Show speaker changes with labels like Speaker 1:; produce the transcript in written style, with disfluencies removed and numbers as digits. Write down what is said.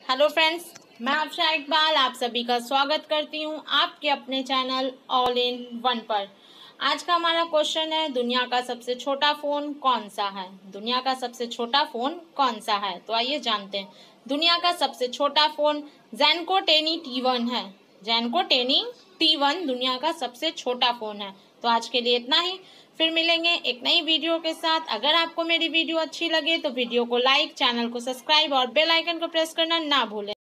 Speaker 1: Hello friends, मैं आफशा इकबाल आप सभी का स्वागत करती हूं आपके अपने चैनल ऑल इन वन पर। आज का हमारा क्वेश्चन है, दुनिया का सबसे छोटा फ़ोन कौन सा है। दुनिया का सबसे छोटा फ़ोन कौन सा है, तो आइए जानते हैं। दुनिया का सबसे छोटा फ़ोन ज़ेनको टेनी T1 है। ज़ेनको टेनी T1 दुनिया का सबसे छोटा फ़ोन है। तो आज के लिए इतना ही, फिर मिलेंगे एक नई वीडियो के साथ। अगर आपको मेरी वीडियो अच्छी लगे तो वीडियो को लाइक, चैनल को सब्सक्राइब और बेल आइकन को प्रेस करना ना भूलें।